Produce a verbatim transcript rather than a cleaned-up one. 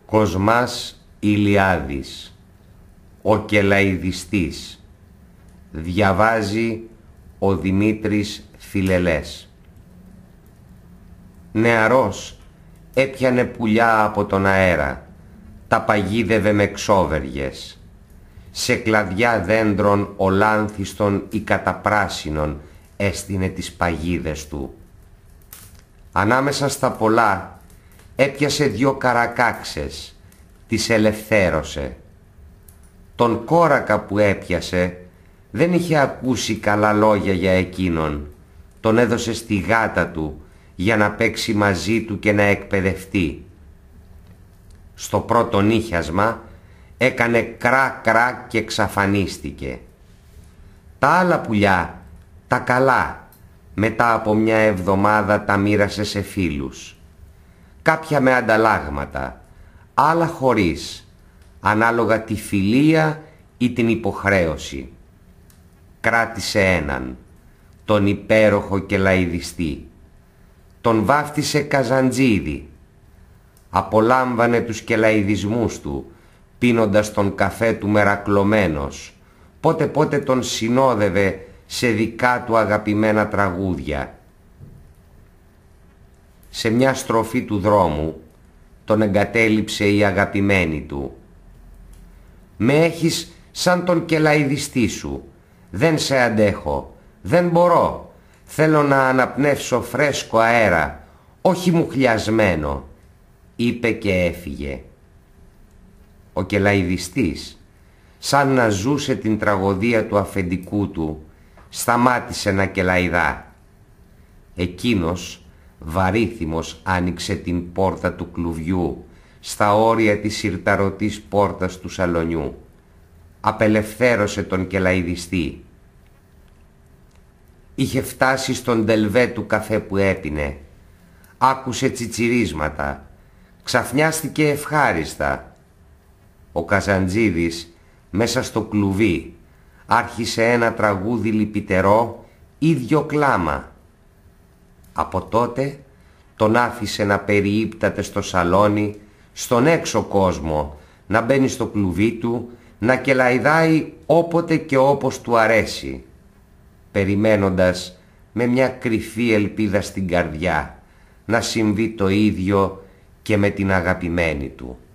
Κοσμάς Ηλιάδης, ο κελαϊδιστής. Διαβάζει ο Δημήτρης Φιλελές. Νεαρός έπιανε πουλιά από τον αέρα, τα παγίδευε με ξόβεργες. Σε κλαδιά δέντρων ολάνθιστων ή καταπράσινων έστεινε τις παγίδες του. Ανάμεσα στα πολλά έπιασε δυο καρακάξες, τις ελευθέρωσε. Τον κόρακα που έπιασε δεν είχε ακούσει καλά λόγια για εκείνον. Τον έδωσε στη γάτα του για να παίξει μαζί του και να εκπαιδευτεί. Στο πρώτο νύχιασμα έκανε κρά κρά και εξαφανίστηκε. Τα άλλα πουλιά, τα καλά, μετά από μια εβδομάδα τα μοίρασε σε φίλους. Κάποια με ανταλλάγματα, άλλα χωρίς, ανάλογα τη φιλία ή την υποχρέωση. Κράτησε έναν, τον υπέροχο κελαϊδιστή. Τον βάφτισε Καζαντζίδη. Απολάμβανε τους κελαϊδισμούς του, πίνοντας τον καφέ του μερακλωμένος. Πότε πότε τον συνόδευε σε δικά του αγαπημένα τραγούδια. Σε μια στροφή του δρόμου τον εγκατέλειψε η αγαπημένη του. «Με έχεις σαν τον κελαϊδιστή σου. Δεν σε αντέχω. Δεν μπορώ. Θέλω να αναπνεύσω φρέσκο αέρα, όχι μουχλιασμένο», είπε και έφυγε. Ο κελαϊδιστής, σαν να ζούσε την τραγωδία του αφεντικού του, σταμάτησε να κελαϊδά. Εκείνος, βαρύθιμος, άνοιξε την πόρτα του κλουβιού στα όρια της συρταρωτής πόρτας του σαλονιού. Απελευθέρωσε τον κελαϊδιστή. Είχε φτάσει στον ντελβέ του καφέ που έπινε. Άκουσε τσιτσιρίσματα. Ξαφνιάστηκε ευχάριστα. Ο Καζαντζίδης μέσα στο κλουβί άρχισε ένα τραγούδι λυπητερό, ίδιο κλάμα. Από τότε τον άφησε να περιείπταται στο σαλόνι, στον έξω κόσμο, να μπαίνει στο κλουβί του, να κελαϊδάει όποτε και όπως του αρέσει, περιμένοντας με μια κρυφή ελπίδα στην καρδιά να συμβεί το ίδιο και με την αγαπημένη του.